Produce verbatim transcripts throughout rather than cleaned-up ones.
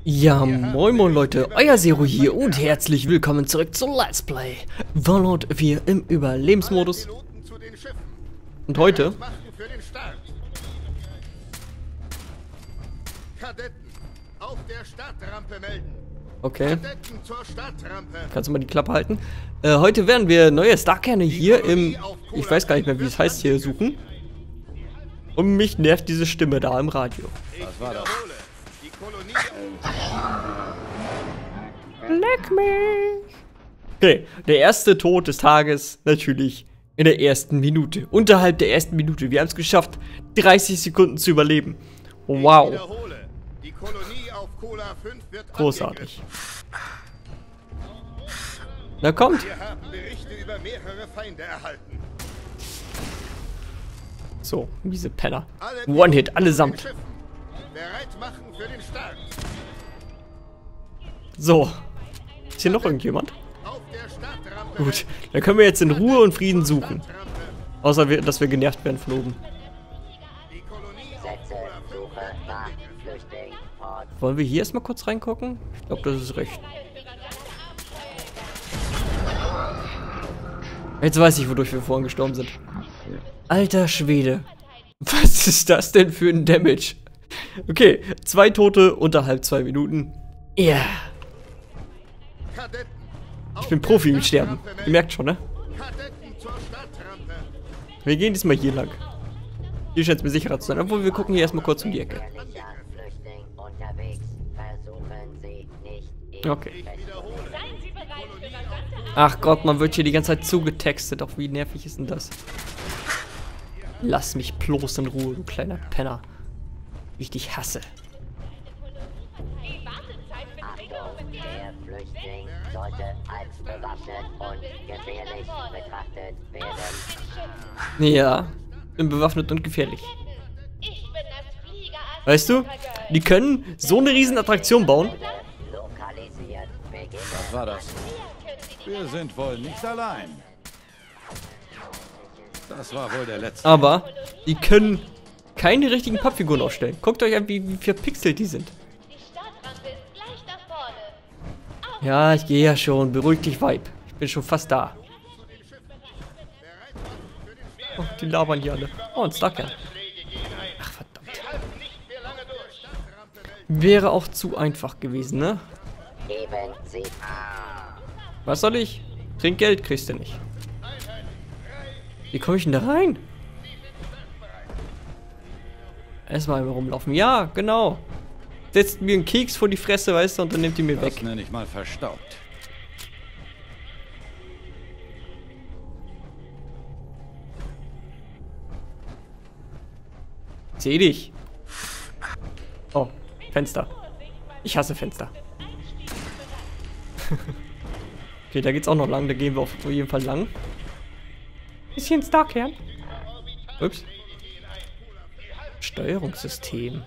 Ja, moin moin Leute, euer Zero hier und herzlich willkommen zurück zu Let's Play Valorant vier im Überlebensmodus. Und heute okay, kannst du mal die Klappe halten? Äh, heute werden wir neue Starkerne hier im, ich weiß gar nicht mehr wie es heißt hier, suchen. Und mich nervt diese Stimme da im Radio. Was war das? Leck mich! Okay, der erste Tod des Tages natürlich in der ersten Minute. Unterhalb der ersten Minute. Wir haben es geschafft, dreißig Sekunden zu überleben. Wow. Großartig. Na kommt. Wir haben Berichte über mehrere Feinde erhalten. So, diese Penner. One-Hit, allesamt. Bereit machen für den Start. So. Ist hier noch irgendjemand? Gut, dann können wir jetzt in Ruhe und Frieden suchen. Außer, wir, dass wir genervt werden von oben. Wollen wir hier erstmal kurz reingucken? Ich glaube, das ist recht. Jetzt weiß ich, wodurch wir vorhin gestorben sind. Alter Schwede. Was ist das denn für ein Damage? Okay, zwei Tote unterhalb zwei Minuten. Ja. Yeah. Ich bin Profi im Sterben. Ihr merkt schon, ne? Wir gehen diesmal hier lang. Hier scheint es mir sicherer zu sein. Obwohl, wir gucken hier erstmal kurz um die Ecke. Okay. Ach Gott, man wird hier die ganze Zeit zugetextet. Auch wie nervig ist denn das? Lass mich bloß in Ruhe, du kleiner Penner. Wie ich dich hasse. Ja, bin bewaffnet und gefährlich. Weißt du, die können so eine riesen Attraktion bauen. Was war das? Wir sind wohl nicht allein. Das war wohl der letzte. Aber die können keine richtigen Pappfiguren aufstellen. Guckt euch an, wie, wie verpixelt die sind. Ja, ich gehe ja schon. Beruhig dich, Vibe. Ich bin schon fast da. Oh, die labern hier alle. Oh, ein Starkern. Ach, verdammt. Wäre auch zu einfach gewesen, ne? Was soll ich? Trinkgeld kriegst du nicht. Wie komme ich denn da rein? Erstmal rumlaufen. Ja, genau. Setzt mir einen Keks vor die Fresse, weißt du, und dann nimmt die mir weg. Das nenne ich mal verstaubt. Seh dich. Oh, Fenster. Ich hasse Fenster. Okay, da geht's auch noch lang. Da gehen wir auf jeden Fall lang. Ist hier ein Starkern? Ups. Steuerungssystem.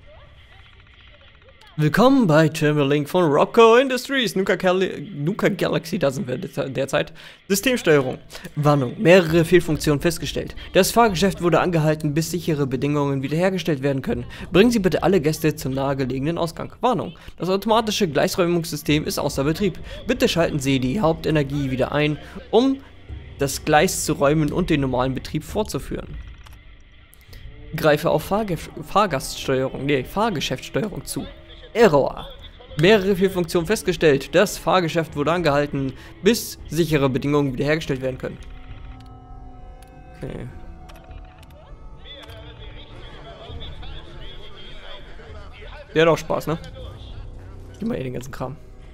Willkommen bei Terminalink von Robco Industries. Nuka, Nuka Galaxy, da sind wir derzeit. Systemsteuerung. Warnung. Mehrere Fehlfunktionen festgestellt. Das Fahrgeschäft wurde angehalten, bis sichere Bedingungen wiederhergestellt werden können. Bringen Sie bitte alle Gäste zum nahegelegenen Ausgang. Warnung. Das automatische Gleisräumungssystem ist außer Betrieb. Bitte schalten Sie die Hauptenergie wieder ein, um das Gleis zu räumen und den normalen Betrieb fortzuführen. Greife auf Fahrge Fahrgaststeuerung, nee, Fahrgeschäftssteuerung zu. Error. Mehrere Fehlfunktionen festgestellt. Das Fahrgeschäft wurde angehalten, bis sichere Bedingungen wiederhergestellt werden können. Okay. Der hat auch Spaß, ne? Gib mal hier den ganzen Kram.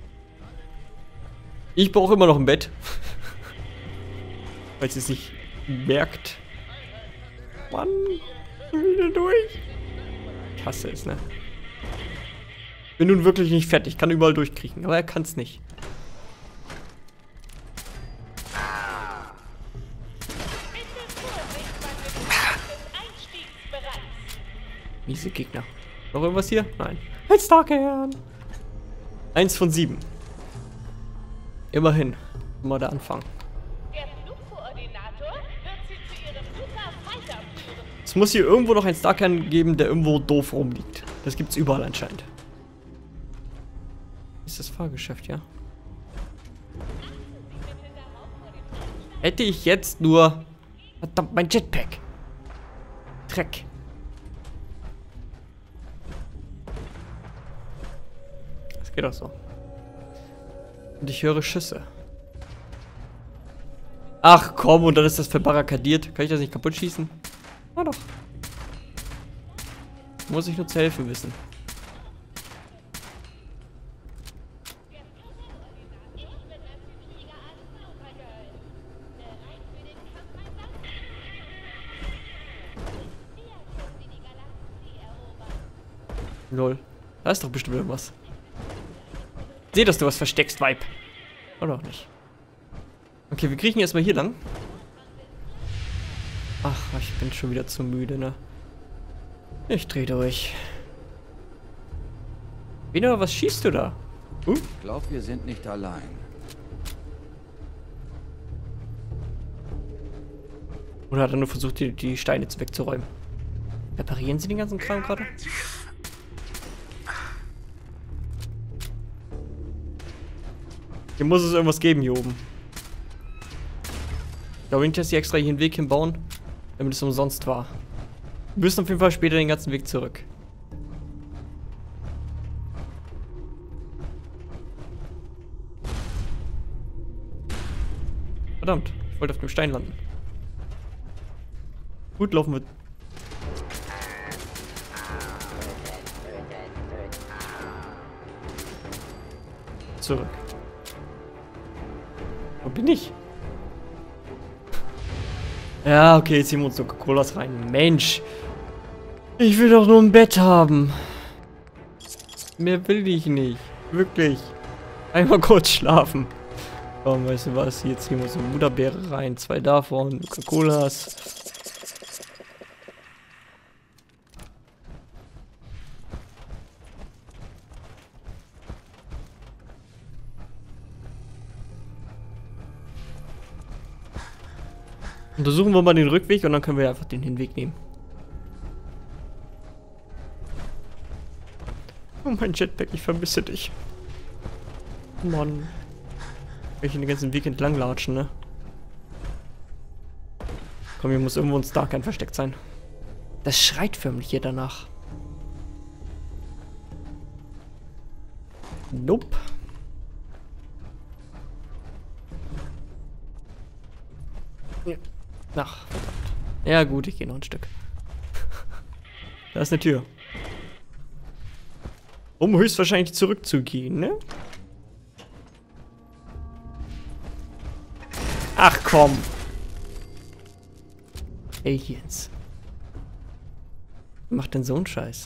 Ich brauche immer noch ein Bett. Falls ihr es nicht merkt. Mann, wieder durch. Ich hasse es, ne? Bin nun wirklich nicht fertig, kann überall durchkriechen, aber er kann es nicht. Miese Gegner. Noch irgendwas hier? Nein. Ein Starkern. Eins von sieben. Immerhin. Mal da anfangen. Es muss hier irgendwo noch einen Starkern geben, der irgendwo doof rumliegt. Das gibt's überall anscheinend. Ist das Fahrgeschäft, ja. Hätte ich jetzt nur... Verdammt, mein Jetpack. Dreck. Das geht auch so. Und ich höre Schüsse. Ach komm, und dann ist das verbarrikadiert. Kann ich das nicht kaputt schießen? Na doch. Muss ich nur zu helfen wissen. Lol. Da ist doch bestimmt irgendwas. Seh, dass du was versteckst, Vibe. Oder auch nicht. Okay, wir kriechen erstmal hier lang. Ach, ich bin schon wieder zu müde, ne? Ich dreh durch. Wiener, was schießt du da? Uh? Ich glaube, wir sind nicht allein. Oder hat er nur versucht, die, die Steine zu wegzuräumen? Reparieren sie den ganzen Kram gerade? Hier muss es irgendwas geben, hier oben. Ich glaube nicht, dass sie extra hier einen Weg hinbauen, damit es umsonst war. Wir müssen auf jeden Fall später den ganzen Weg zurück. Verdammt, ich wollte auf dem Stein landen. Gut, laufen wir. Zurück. Wo bin ich? Ja, okay, jetzt ziehen wir uns Coca-Colas rein. Mensch. Ich will doch nur ein Bett haben. Mehr will ich nicht. Wirklich. Einmal kurz schlafen. Komm, weißt du was? Hier ziehen wir uns eine Mutterbeere rein. Zwei davon. Coca-Colas. Untersuchen wir mal den Rückweg und dann können wir einfach den Hinweg nehmen. Oh, mein Jetpack, ich vermisse dich. Mann. Kann ich den ganzen Weg entlang latschen, ne? Komm, hier muss irgendwo ein Starkern versteckt sein. Das schreit förmlich hier danach. Nope. Ja. Ach, verdammt. Ja gut, ich gehe noch ein Stück. Da ist eine Tür. Um höchstwahrscheinlich zurückzugehen, ne? Ach komm. Aliens. Wer macht denn so einen Scheiß?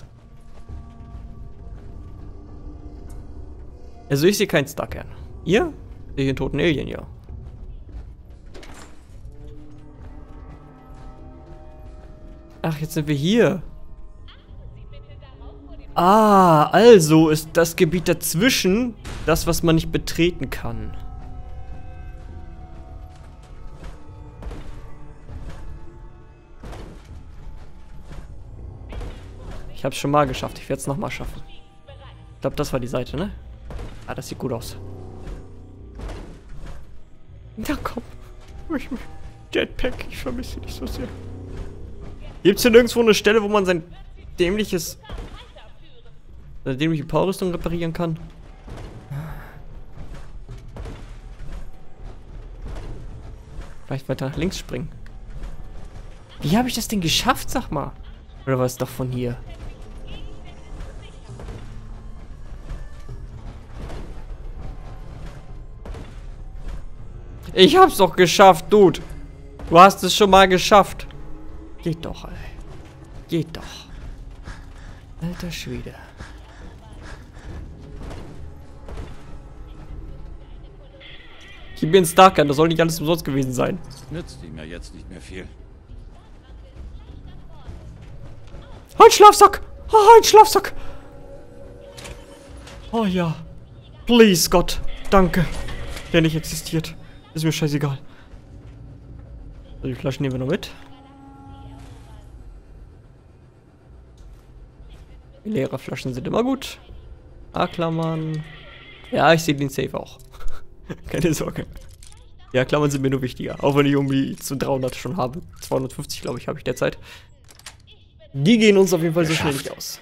Also ich sehe keinen Starkern. Ihr? Sehe ich einen toten Alien, ja. Ach, jetzt sind wir hier. Ah, also ist das Gebiet dazwischen das, was man nicht betreten kann. Ich habe es schon mal geschafft. Ich werde es nochmal schaffen. Ich glaube, das war die Seite, ne? Ah, das sieht gut aus. Na komm. Jetpack, ich vermisse dich so sehr. Gibt es hier nirgendwo eine Stelle, wo man sein dämliches... seine dämliche Powerrüstung reparieren kann? Vielleicht weiter nach links springen. Wie habe ich das denn geschafft, sag mal? Oder war es doch von hier? Ich hab's doch geschafft, Dude. Du hast es schon mal geschafft. Geht doch, ey. Geht doch. Alter Schwede. Ich bin Starker, das soll nicht alles umsonst gewesen sein. Nützt ihm ja jetzt nicht mehr viel. Ein Schlafsack! Oh, ein Schlafsack! Oh ja. Please, Gott. Danke. Der nicht existiert. Ist mir scheißegal. Also die Flaschen nehmen wir noch mit. Leere Flaschen sind immer gut. A-Klammern. Ja, ich sehe den Safe auch. Keine Sorge. Ja, Klammern sind mir nur wichtiger. Auch wenn ich irgendwie zu dreihundert schon habe. zweihundertfünfzig, glaube ich, habe ich derzeit. Die gehen uns auf jeden Fall so schnell nicht aus.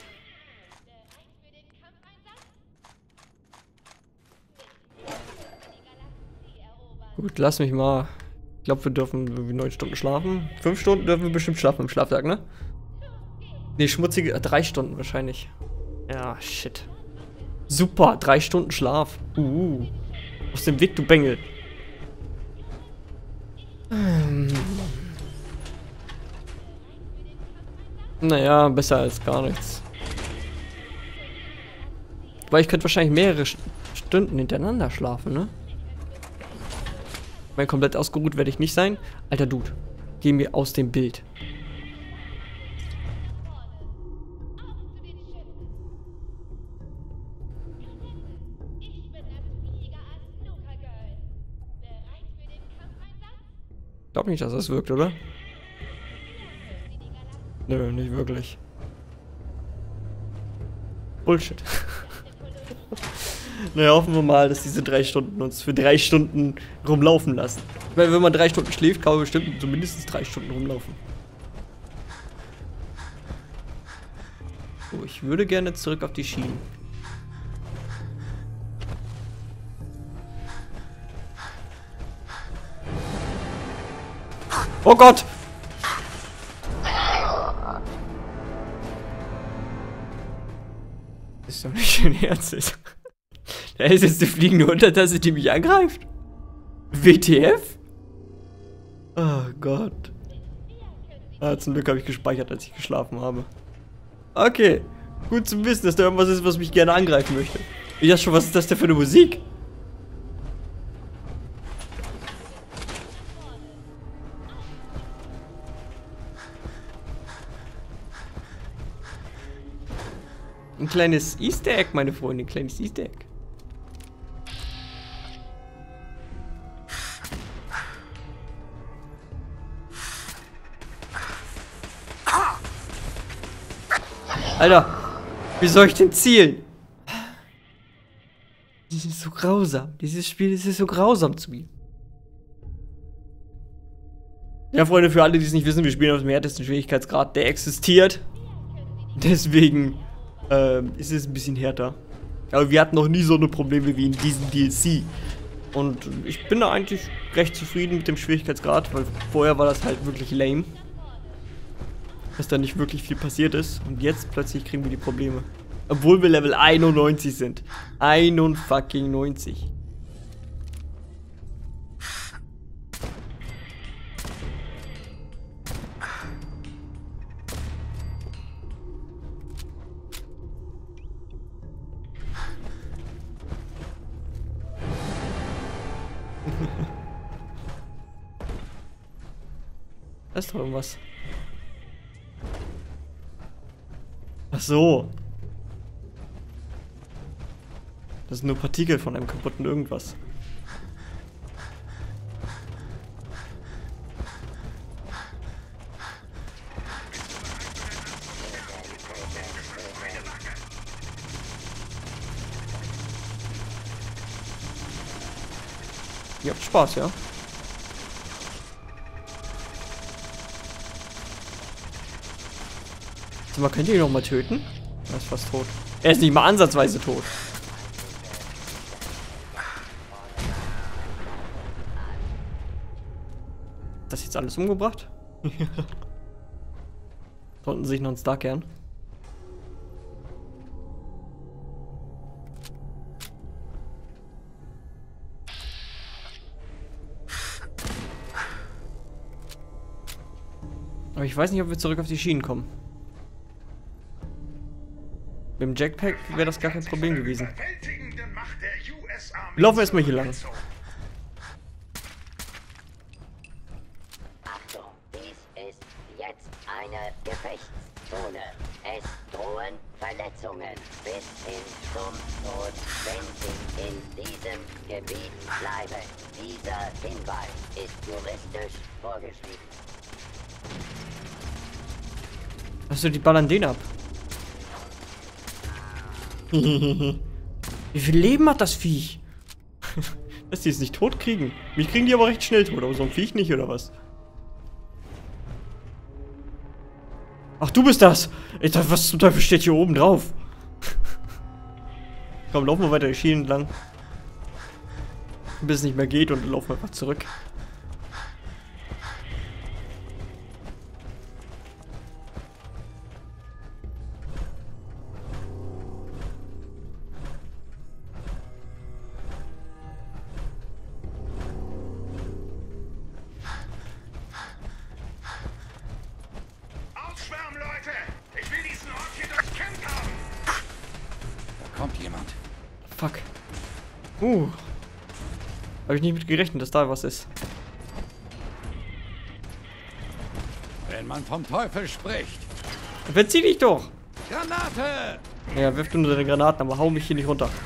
Gut, lass mich mal. Ich glaube, wir dürfen irgendwie neun Stunden schlafen. Fünf Stunden dürfen wir bestimmt schlafen im Schlaftag, ne? Ne, schmutzige. Äh, drei Stunden wahrscheinlich. Ja, shit. Super, drei Stunden Schlaf. Uh. Aus dem Weg, du Bengel. Ähm. Naja, besser als gar nichts. Weil ich könnte wahrscheinlich mehrere Stunden hintereinander schlafen, ne? Mein komplett ausgeruht werde ich nicht sein. Alter Dude, geh mir aus dem Bild. Ich glaube nicht, dass das wirkt, oder? Nö, nicht wirklich. Bullshit. Naja, hoffen wir mal, dass diese drei Stunden uns für drei Stunden rumlaufen lassen. Weil wenn man drei Stunden schläft, kann man bestimmt so mindestens drei Stunden rumlaufen. So, ich würde gerne zurück auf die Schienen. Oh Gott! Das ist doch nicht dein Ernst. Da ist jetzt eine fliegende Untertasse, die mich angreift. W T F? Oh Gott. Ah, zum Glück habe ich gespeichert, als ich geschlafen habe. Okay. Gut zu wissen, dass da irgendwas ist, was mich gerne angreifen möchte. Ich dachte schon, was ist das denn für eine Musik? Ein kleines Easter Egg, meine Freunde. Ein kleines Easter Egg. Alter, wie soll ich denn zielen? Das ist so grausam. Dieses Spiel ist so grausam zu mir. Ja, Freunde, für alle, die es nicht wissen, wir spielen auf dem härtesten Schwierigkeitsgrad, der existiert. Deswegen ähm, ist es ein bisschen härter. Aber wir hatten noch nie so eine Probleme wie in diesem D L C. Und ich bin da eigentlich recht zufrieden mit dem Schwierigkeitsgrad, weil vorher war das halt wirklich lame. Dass da nicht wirklich viel passiert ist. Und jetzt plötzlich kriegen wir die Probleme. Obwohl wir Level einundneunzig sind. einundneunzig. Da ist doch irgendwas. Ach so. Das sind nur Partikel von einem kaputten irgendwas. Ihr habt Spaß, ja? Sag mal, könnt ihr ihn noch mal töten? Er ist fast tot. Er ist nicht mal ansatzweise tot. Das jetzt alles umgebracht? Sollten sich noch einen Starkern. Aber ich weiß nicht, ob wir zurück auf die Schienen kommen. Mit dem Jetpack wäre das gar kein Problem gewesen. Wir laufen erstmal hier lang. Achtung, dies ist jetzt eine Gefechtszone. Es drohen Verletzungen bis hin zum Tod, wenn Sie in diesem Gebiet bleiben. Dieser Hinweis ist juristisch vorgeschrieben. Achso, die ballern den ab. Wie viel Leben hat das Viech? Dass die es nicht tot kriegen. Mich kriegen die aber recht schnell tot, aber so ein Viech nicht, oder was? Ach, du bist das! Ich dachte, was zum Teufel steht hier oben drauf? Komm, laufen wir weiter die Schienen entlang. Bis es nicht mehr geht und dann laufen wir einfach zurück. Ausschwärmen, Leute! Ich will diesen Ort hier durchkämmt haben! Da kommt jemand. Fuck. Uh. Habe ich nicht mit gerechnet, dass da was ist. Wenn man vom Teufel spricht. Verzieh dich doch! Granate! Ja, wirf du nur deine Granaten, aber hau mich hier nicht runter.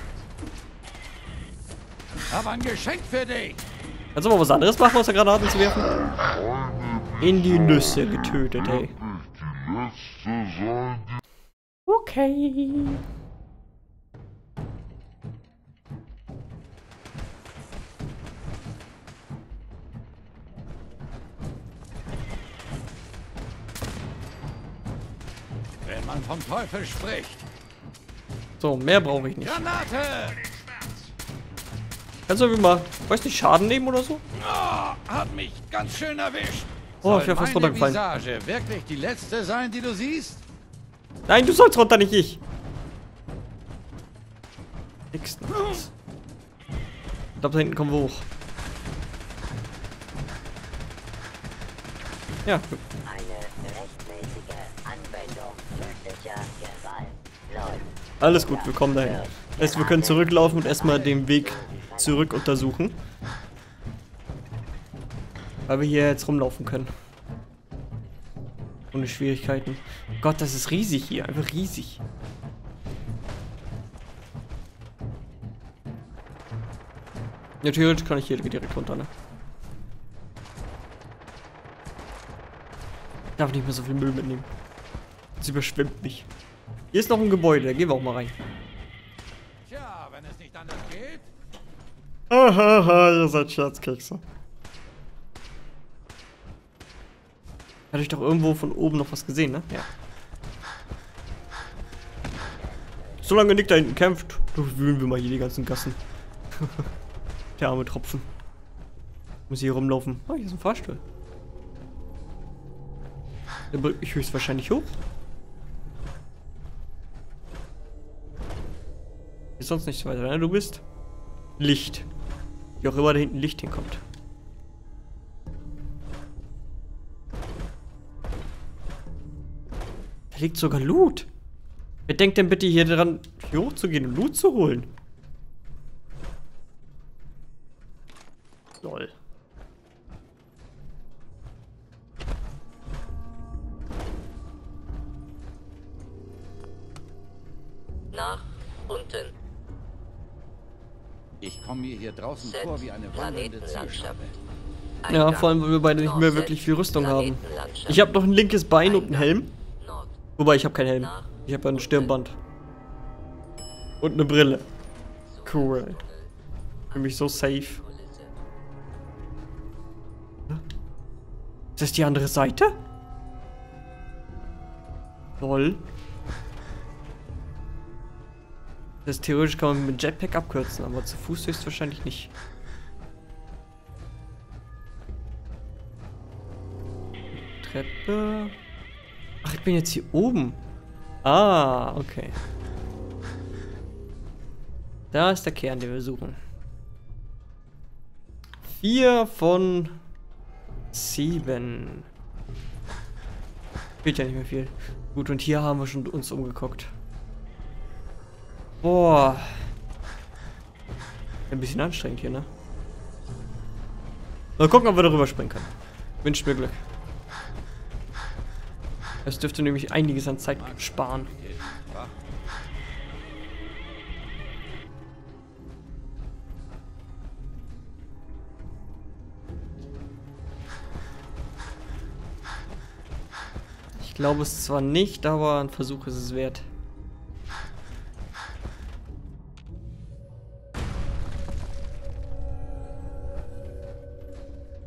Aber ein Geschenk für dich! Kannst du mal was anderes machen, außer Granaten zu werfen? In die Nüsse getötet, ey. Okay. Wenn man vom Teufel spricht. So, mehr brauche ich nicht. Granate! Kannst du irgendwie mal, weiß nicht, Schaden nehmen oder so? Oh, hat mich ganz schön erwischt. Oh, Soll ich wäre fast meine runtergefallen. Visage wirklich die letzte sein, die du siehst? Nein, du sollst runter, nicht ich. Nix, nix. Ich glaube, da hinten kommen wir hoch. Ja. Eine rechtmäßige Anwendung tödlicher Gewalt läuft. Alles gut, wir kommen dahin. Das heißt, wir können zurücklaufen und erstmal den Weg zurück untersuchen. Weil wir hier jetzt rumlaufen können. Ohne Schwierigkeiten. Gott, das ist riesig hier. Einfach riesig. Ja, theoretisch kann ich hier direkt runter, ne? Ich darf nicht mehr so viel Müll mitnehmen. Das überschwemmt mich. Hier ist noch ein Gebäude, da gehen wir auch mal rein. Tja, wenn es nicht anders geht. Hahaha, ihr seid Scherzkekse. Hatte ich doch irgendwo von oben noch was gesehen, ne? Ja. Solange Nick da hinten kämpft, durchwühlen wir mal hier die ganzen Gassen. Der arme Tropfen. Muss hier rumlaufen. Oh, hier ist ein Fahrstuhl. Der bringt mich höchstwahrscheinlich hoch. Ist sonst nichts weiter, ne? Du bist Licht. Wie auch immer da hinten Licht hinkommt. Da liegt sogar Loot. Wer denkt denn bitte hier dran, hier hochzugehen und Loot zu holen? Lol. Nach unten. Ich komme mir hier draußen vor wie eine wandelnde Zielscheibe. Ja, vor allem, weil wir beide nicht mehr wirklich viel Rüstung haben. Ich habe noch ein linkes Bein und einen Helm. Wobei, ich habe keinen Helm. Ich habe ein Stirnband. Und eine Brille. Cool. Für mich so safe. Ist das die andere Seite? Lol. Das theoretisch kann man mit Jetpack abkürzen, aber zu Fuß höchstwahrscheinlich nicht. Treppe. Ach, ich bin jetzt hier oben. Ah, okay. Da ist der Kern, den wir suchen. Vier von sieben. Fehlt ja nicht mehr viel. Gut, und hier haben wir schon uns umgeguckt. Boah. Ein bisschen anstrengend hier, ne? Mal gucken, ob wir darüber springen können. Wünscht mir Glück. Das dürfte nämlich einiges an Zeit sparen. Ich glaube es zwar nicht, aber ein Versuch ist es wert.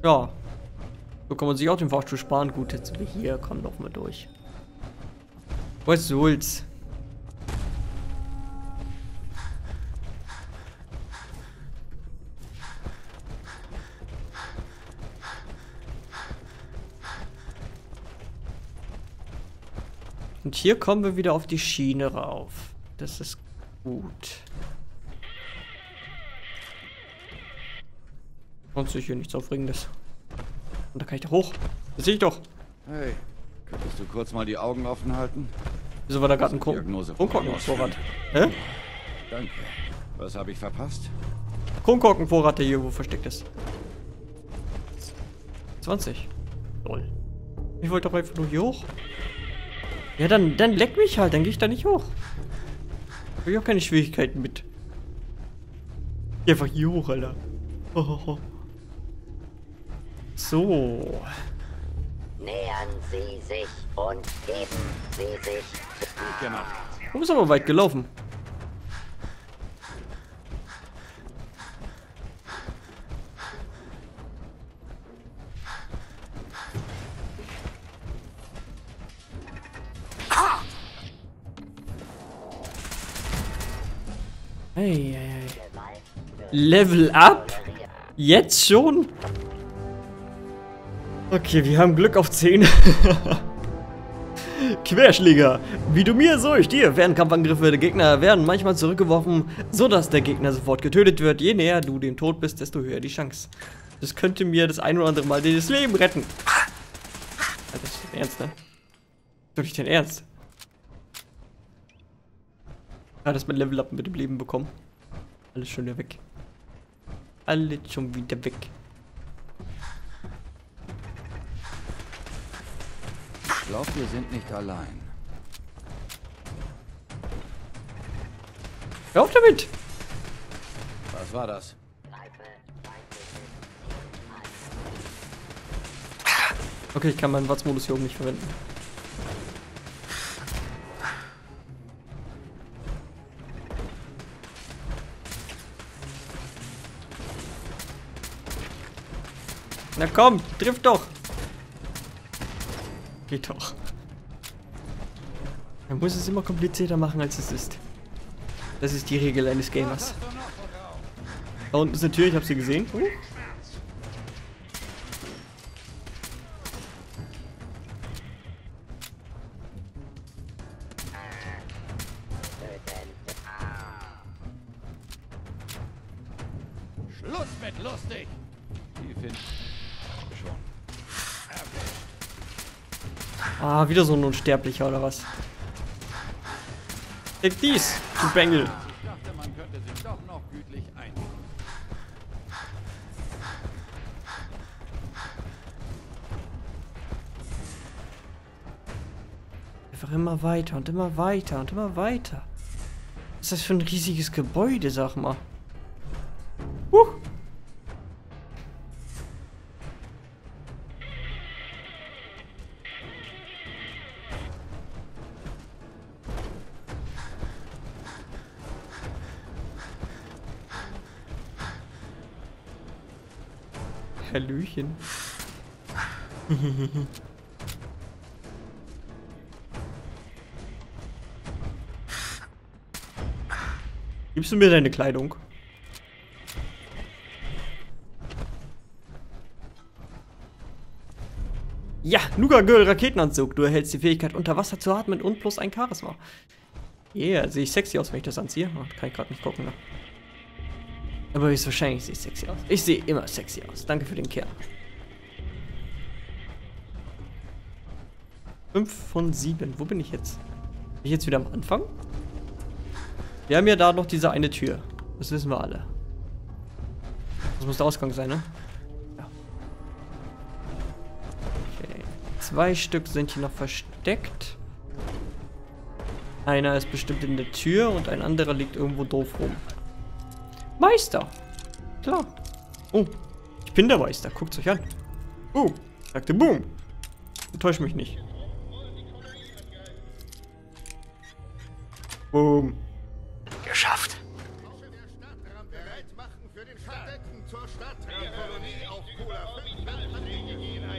Ja. So kann man sich auch den Fahrstuhl sparen. Gut, jetzt sind wir hier. Komm doch mal durch. Was soll's? Und hier kommen wir wieder auf die Schiene rauf. Das ist gut. Sonst hier nichts Aufregendes. Und da kann ich doch hoch. Das sehe ich doch. Hey, könntest du kurz mal die Augen offen halten? Wieso war da gerade ein Diagnose. Kronkorkenvorrat? Hä? Danke. Was habe ich verpasst? Kronkorkenvorrat, der hier irgendwo versteckt ist. zwanzig. Lol. Ich wollte doch einfach nur hier hoch. Ja, dann, dann leck mich halt, dann gehe ich da nicht hoch. Hab ich auch keine Schwierigkeiten mit. Geh einfach hier hoch, Alter. Oh. So. Nähern Sie sich und geben Sie sich. Gut gemacht. Du bist aber weit gelaufen. Hey, hey, hey. Level up? Jetzt schon? Okay, wir haben Glück auf zehn. Querschläger. Wie du mir, so ich dir. Während Kampfangriffe der Gegner werden manchmal zurückgeworfen, sodass der Gegner sofort getötet wird. Je näher du dem Tod bist, desto höher die Chance. Das könnte mir das ein oder andere Mal das Leben retten. Das ist dein Ernst, ne? Wirklich dein Ernst? Ah, das mit Level Up mit dem Leben bekommen. Alles schon wieder weg. Alles schon wieder weg. Ich glaube, wir sind nicht allein. Hör auf damit! Was war das? Okay, ich kann meinen Watts-Modus hier oben nicht verwenden. Na komm, triff doch! Geht doch. Man muss es immer komplizierter machen, als es ist. Das ist die Regel eines Gamers. Da unten ist eine Tür, ich habe sie gesehen. Uh. Schluss mit lustig! Die finden schon. Ah, wieder so ein Unsterblicher oder was? Take dies, du Bengel. Ich dachte, man könnte sich doch noch gütlich einigen. Einfach immer weiter und immer weiter und immer weiter. Was ist das für ein riesiges Gebäude, sag mal? Huh. Hallöchen. Gibst du mir deine Kleidung? Ja, Nuka Girl Raketenanzug. Du erhältst die Fähigkeit, unter Wasser zu atmen und plus ein Charisma. Yeah, sehe ich sexy aus, wenn ich das anziehe? Oh, kann ich gerade nicht gucken, ne? Aber ist wahrscheinlich sehe ich sexy aus. Ich sehe immer sexy aus. Danke für den Kern. fünf von sieben. Wo bin ich jetzt? Bin ich jetzt wieder am Anfang? Wir haben ja da noch diese eine Tür. Das wissen wir alle. Das muss der Ausgang sein, ne? Ja. Okay. Zwei Stück sind hier noch versteckt. Einer ist bestimmt in der Tür und ein anderer liegt irgendwo doof rum. Meister! Klar. Oh, ich bin der Meister. Guckt's euch an. Oh, sagte Boom. Enttäusch mich nicht. Boom. Geschafft. Bereit machen für den Verdecken zur Stadtrampolinie auf Cola fünf.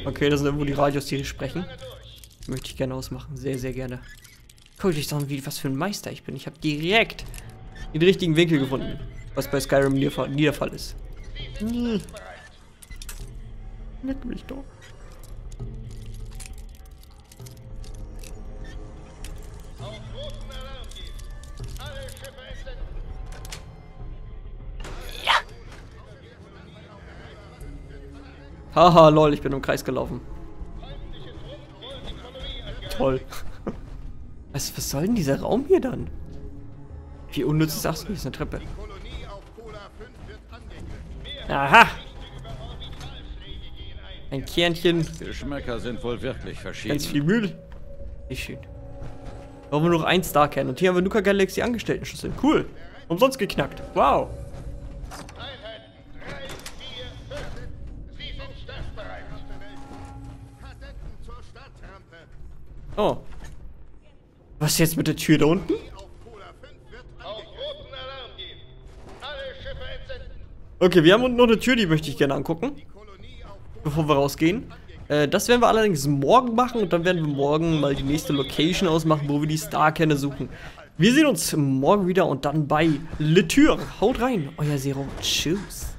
Okay, das sind irgendwo die Radios, die hier sprechen. Möchte ich gerne ausmachen. Sehr, sehr gerne. Guck dich doch, wie was für ein Meister ich bin. Ich habe direkt den richtigen Winkel gefunden. Was bei Skyrim nie, nie der Fall ist. Nie. Leck mich doch. Haha, lol, ich bin im Kreis gelaufen. Toll. Was, was soll denn dieser Raum hier dann? Wie unnütz ist das? Hier ist eine Treppe. Aha! Ein Kernchen. Geschmäcker sind wohl wirklich verschieden. Ganz viel Müll. Wie schön. Da haben wir noch ein Starkern. Und hier haben wir Nuka Galaxy Angestellten-Schlüssel. Cool. Umsonst geknackt. Wow. Oh. Was ist jetzt mit der Tür da unten? Okay, wir haben unten noch eine Tür, die möchte ich gerne angucken. Bevor wir rausgehen. Äh, das werden wir allerdings morgen machen. Und dann werden wir morgen mal die nächste Location ausmachen, wo wir die Starkerne suchen. Wir sehen uns morgen wieder und dann bei Le Tür. Haut rein, euer Zero. Tschüss.